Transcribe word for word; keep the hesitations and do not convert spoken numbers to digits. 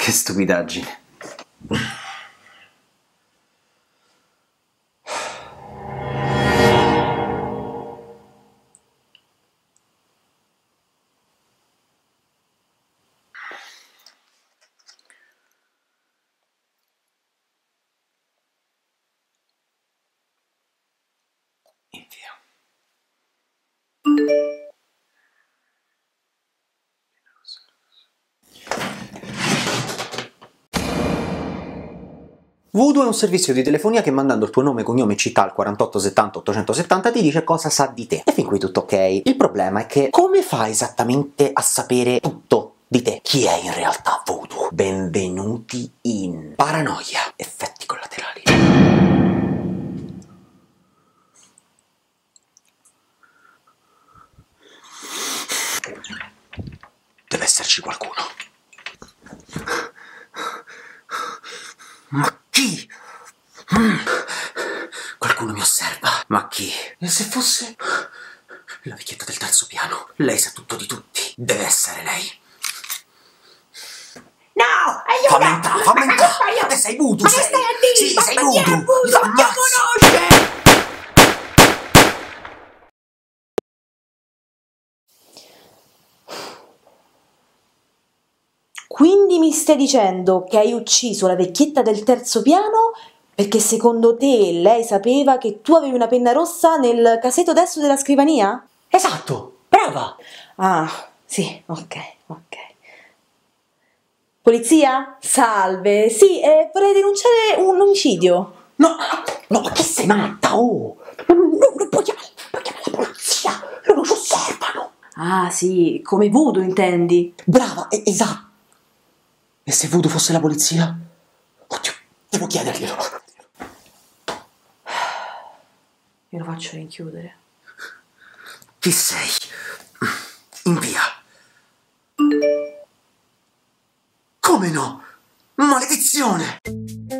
Che stupidaggine. Invia. Voodoo è un servizio di telefonia che mandando il tuo nome, cognome e città al quarantotto settanta ottocentosettanta ti dice cosa sa di te. E fin qui tutto ok. Il problema è che come fai esattamente a sapere tutto di te? Chi è in realtà Voodoo? Benvenuti in Paranoia. Effetti collaterali. Deve esserci qualcuno. Ma chi? Mm. Qualcuno mi osserva. Ma chi? E se fosse la vecchietta del terzo piano? Lei sa tutto di tutti. Deve essere lei. No! Aiuto! Fammi entrare, fammi entrare! Te sei Voodoo, ma sei! che stai a dire? Sì, Ma sei ma chi è Voodoo! Voodoo? Mi Ma chi ammazzo! conosce? Quindi mi stai dicendo che hai ucciso la vecchietta del terzo piano perché secondo te lei sapeva che tu avevi una penna rossa nel casetto destro della scrivania? Esatto! Brava! Ah, sì, ok, ok. Polizia? Salve, sì, eh, vorrei denunciare un omicidio. No, no, ma che sei matta, oh! Non, non, non puoi chiamare, puoi chiamare la polizia! Loro ci osservano! Ah, sì, come Voodoo intendi? Brava, e- esatto! E se Voodoo fosse la polizia? Oddio, devo chiederglielo! Io lo faccio rinchiudere. Chi sei? Invia! Come no? Maledizione!